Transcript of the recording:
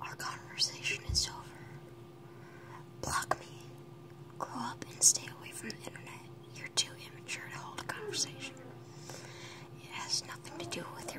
Our conversation is over. Block me. Grow up and stay away from the internet. You're too immature to hold a conversation. It has nothing to do with